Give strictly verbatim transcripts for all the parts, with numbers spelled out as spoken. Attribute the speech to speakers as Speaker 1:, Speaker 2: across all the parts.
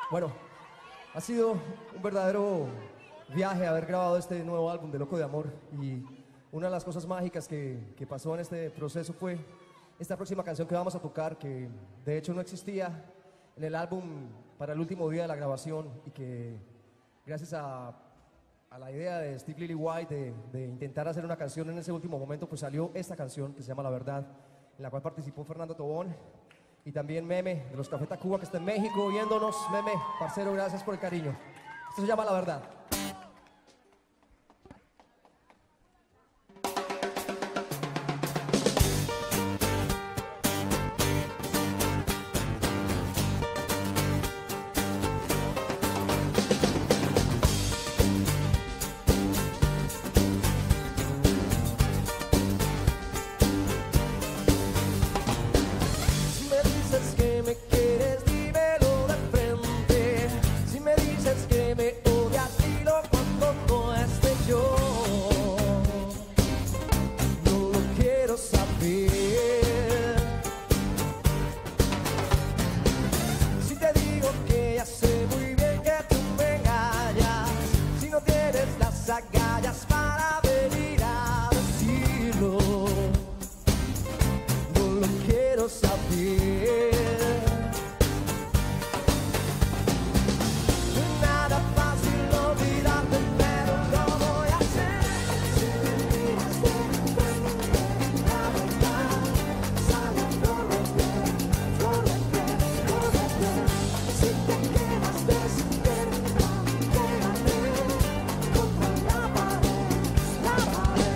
Speaker 1: Bueno, ha sido un verdadero viaje haber grabado este nuevo álbum de Loco de Amor, y una de las cosas mágicas que, que pasó en este proceso fue esta próxima canción que vamos a tocar, que de hecho no existía en el álbum para el último día de la grabación, y que gracias a, a la idea de Steve Lillywhite de, de intentar hacer una canción en ese último momento, pues salió esta canción que se llama La Verdad, en la cual participó Fernando Tobón y también Meme de los Café Tacuba, que está en México viéndonos. Meme, parcero, gracias por el cariño. Esto se llama La Verdad.
Speaker 2: Agallas para venir a decirlo, no lo quiero saber. Nada fácil olvidarte, pero lo voy a hacer. Si me miras de frente, la verdad sale a flor de piel, flor de piel, flor de piel. Si te quedas despierta, quédate contra la pared, la pared.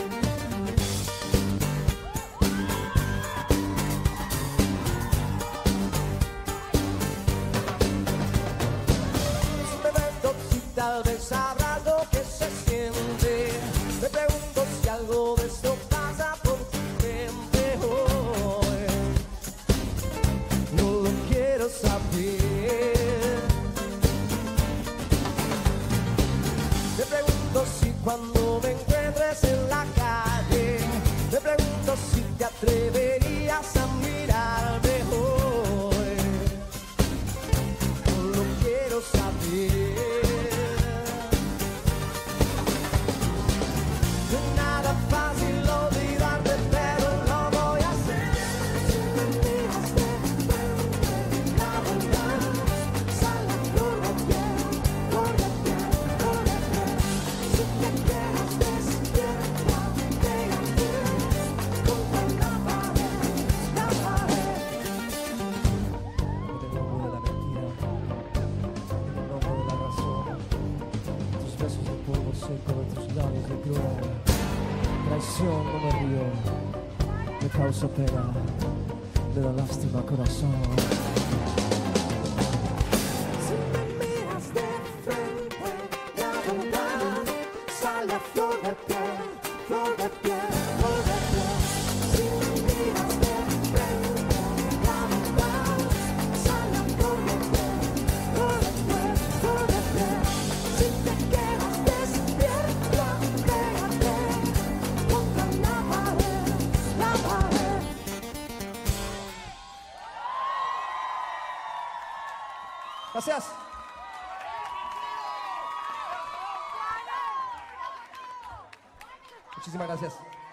Speaker 2: Si me vendo, si tal vez sabrás lo que se siente. Me pregunto si algo de esto pasa por tu mente hoy. No lo quiero saber. Me pregunto si cuando me encuentres en la calle, me pregunto si te atreverías a mirarme hoy. No lo quiero saber. Nada fácil olvidarte, pero lo voy a hacer. Si me miras de frente, la verdad sale a flor de piel, flor de piel, flor de piel. Si te quedas despierta, pégate contra la pared, la pared.
Speaker 1: En el nombre de la mentira, en el nombre de la razón, tus besos de polvo seco, de tus labios de gloria. Traición no me río, me causa pena, me da lástima corazón.
Speaker 2: Si me miras de frente, la verdad sale a flor de piel, flor de piel, flor de piel. Si me miras de frente, la verdad sale a flor de piel, flor de piel, flor de piel. Si te quedas despierta, pégate contra la pared, la pared.
Speaker 1: Gracias. Muchísimas gracias.